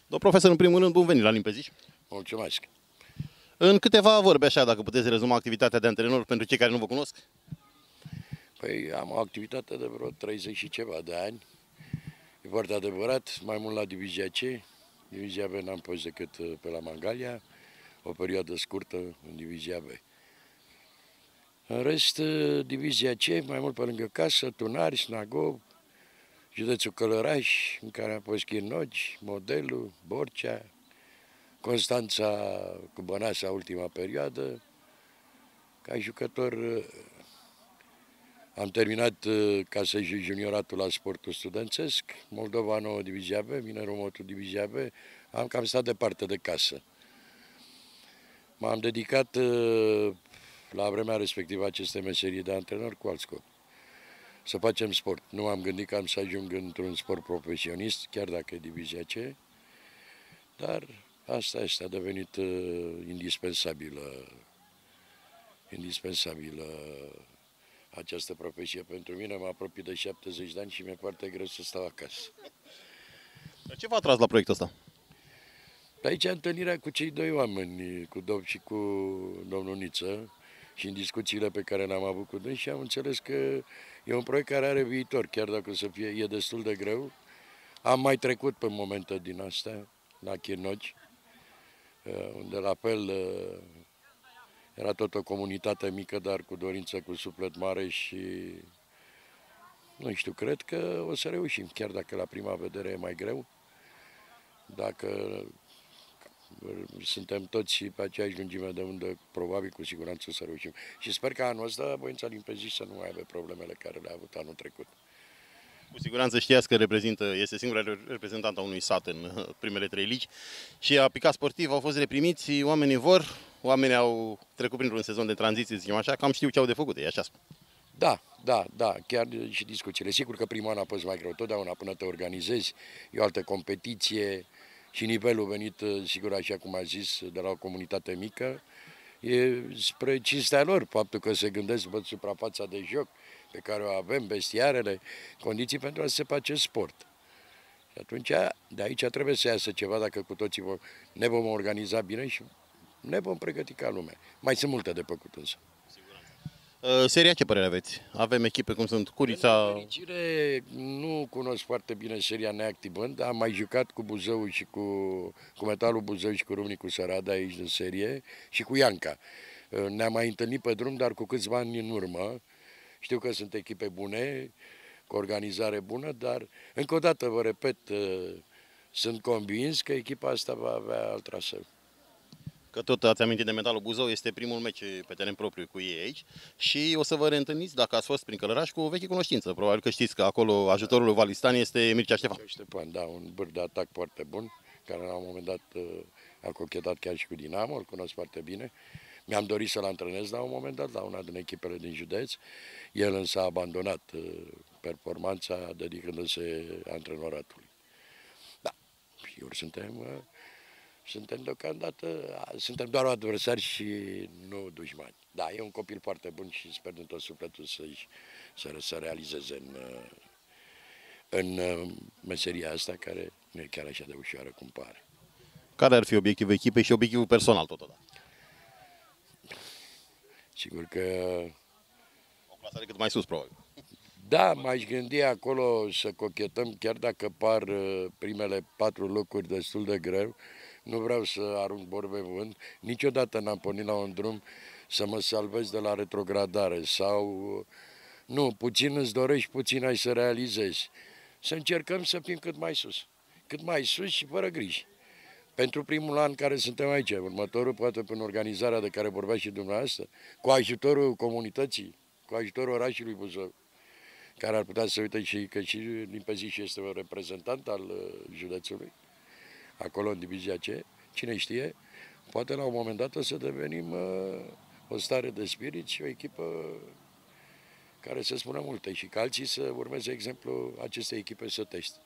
Domnul profesor, în primul rând, bun venit la Limpeziș. Mulțumesc. În câteva vorbe, așa, dacă puteți rezuma activitatea de antrenor pentru cei care nu vă cunosc. Păi am o activitate de vreo 30 și ceva de ani. E foarte adevărat, mai mult la Divizia C. Divizia B n-am fost decât pe la Mangalia, o perioadă scurtă în Divizia B. În rest, Divizia C, mai mult pe lângă casă, Tunari, Snagov, județul Călăraș, în care am fost Chirnogi, Modelul, Borcea, Constanța cu Băneasa, ultima perioadă. Ca jucător am terminat ca să joc junioratul la sportul studențesc, Moldova 9 Divizia B, Minerul Motu Divizia B, am cam stat departe de casă. M-am dedicat la vremea respectivă acestei meserii de antrenor cu alt scop. Să facem sport. Nu am gândit că am să ajung într-un sport profesionist, chiar dacă e Divizia C, dar asta este, a devenit indispensabilă această profesie pentru mine. Mă apropii de 70 de ani și mi-e foarte greu să stau acasă. Ce v-a atras la proiectul ăsta? Pe aici întâlnirea cu cei doi oameni, cu Dov și cu domnul Niță, și în discuțiile pe care le-am avut cu dâns și am înțeles că e un proiect care are viitor, chiar dacă e destul de greu. Am mai trecut pe momente din astea, la Chirnogi, unde la fel era tot o comunitate mică, dar cu dorință, cu suflet mare și, nu știu, cred că o să reușim, chiar dacă la prima vedere e mai greu. Dacă suntem toți pe aceeași lungime de undă, probabil cu siguranță o să reușim. Și sper că anul ăsta Voința Limpeziș să nu mai aibă problemele care le-a avut anul trecut. Cu siguranță știați că este singura reprezentantă a unui sat în primele 3 ligi și a picat sportiv, au fost reprimiți, oamenii vor, oamenii au trecut printr-un sezon de tranziție, zicem așa, cam știu ce au de făcut, e așa spun. Da, chiar și discuțiile. Sigur că primul an a fost mai greu, totdeauna până te organizezi, e o altă competiție și nivelul venit, sigur, așa cum a zis, de la o comunitate mică, e spre cinstea lor, faptul că se gândesc, văd suprafața de joc pe care o avem, vestiarele, condiții pentru a se face sport. Și atunci, de aici trebuie să iasă ceva, dacă cu toții ne vom organiza bine și ne vom pregăti ca lumea. Mai sunt multe de făcut însă. Seria, ce părere aveți? Avem echipe cum sunt Curița... În fericire, nu cunosc foarte bine seria neactivând, am mai jucat cu Buzău și cu Metalul Buzău și cu Râmnicu Sărada aici în serie și cu Ianca. Ne-am mai întâlnit pe drum, dar cu câțiva ani în urmă. Știu că sunt echipe bune, cu organizare bună, dar încă o dată vă repet, sunt convins că echipa asta va avea alt traseu. Că tot ați amintit de Metalul Buzău, este primul meci pe teren propriu cu ei aici și o să vă reîntâlniți, dacă ați fost prin Călăraș, cu o veche cunoștință. Probabil că știți că acolo ajutorul lui Valistan este Mircea Ștefan. Da, un bârd de atac foarte bun, care la un moment dat a cochetat chiar și cu Dinamo, îl cunosc foarte bine. Mi-am dorit să-l antrenez la un moment dat, la una din echipele din județ. El însă a abandonat performanța dedicându-se antrenoratului. Da, sigur, suntem deocamdată, suntem doar adversari și nu dușmani. Da, e un copil foarte bun și sper din tot sufletul să realizeze în meseria asta, care nu e chiar așa de ușoară cum pare. Care ar fi obiectivul echipei și obiectivul personal totodată? Sigur că... O plasare cât mai sus, probabil. Da, m-aș gândi acolo să cochetăm, chiar dacă par primele 4 locuri destul de greu. Nu vreau să arunc vorbe în vânt. Niciodată n-am pornit la un drum să mă salvez de la retrogradare sau... Nu, puțin îți dorești, puțin ai să realizezi. Să încercăm să fim cât mai sus. Cât mai sus și fără griji. Pentru primul an care suntem aici, următorul poate prin organizarea de care vorbea și dumneavoastră, cu ajutorul comunității, cu ajutorul orașului Buzău, care ar putea să uite și că și Limpeziș este un reprezentant al județului, acolo în Divizia C, cine știe, poate la un moment dat o să devenim o stare de spirit și o echipă care să spună multe și că alții să urmeze exemplul acestei echipe sătești.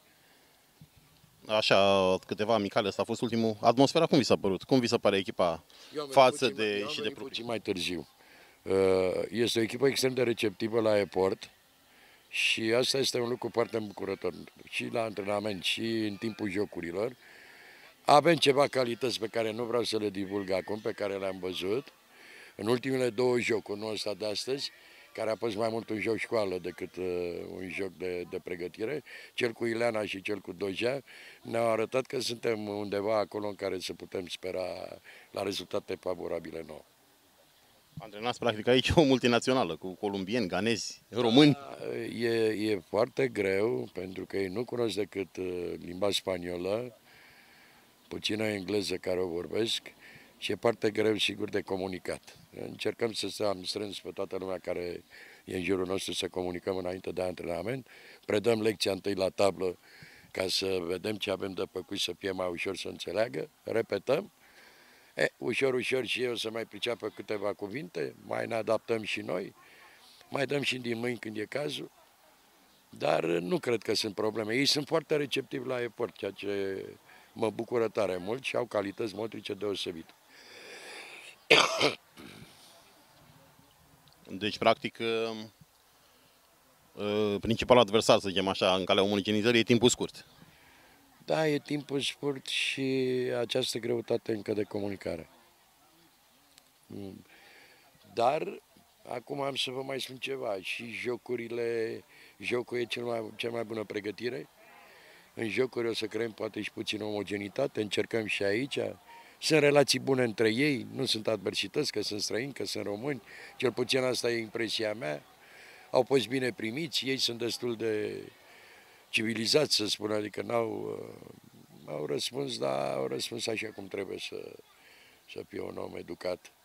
Așa, câteva amicale, ăsta a fost ultimul. Atmosfera cum vi s-a părut? Cum vi se pare echipa față de și de puțin mai târziu. Este o echipă extrem de receptivă la efort și asta este un lucru foarte îmbucurător. Și la antrenament și în timpul jocurilor Avem ceva calități pe care nu vreau să le divulg acum, pe care le-am văzut. În ultimele două jocuri, nu ăsta de astăzi, care a fost mai mult un joc școală decât un joc de pregătire, cel cu Ileana și cel cu Dojea, ne-au arătat că suntem undeva acolo în care să putem spera la rezultate favorabile nouă. Antrenați practic aici o multinațională, cu columbieni, ganezi, români. E foarte greu, pentru că ei nu cunosc decât limba spaniolă, puțină engleză care o vorbesc, și e foarte greu, sigur, de comunicat. Încercăm să am strâns pe toată lumea care e în jurul nostru să comunicăm înainte de antrenament. Predăm lecția întâi la tablă ca să vedem ce avem de făcut, să fie mai ușor să înțeleagă. Repetăm. Ușor, ușor și eu să mai priceapă câteva cuvinte, mai ne adaptăm și noi, mai dăm și din mâini când e cazul, dar nu cred că sunt probleme. Ei sunt foarte receptivi la efort, ceea ce mă bucură tare mult și au calități motrice deosebite. Deci, practic, principalul adversar, să zicem așa, în calea omologenizării e timpul scurt. Da, e timpul scurt și această greutate încă de comunicare. Dar, acum am să vă mai spun ceva, și jocul e cea mai bună pregătire. În jocuri o să creăm poate și puțin omogenitate, încercăm și aici. Sunt relații bune între ei, nu sunt adversități, că sunt străini, că sunt români, cel puțin asta e impresia mea. Au fost bine primiți, ei sunt destul de civilizați, să spun, adică au răspuns, dar au răspuns așa cum trebuie să fie un om educat.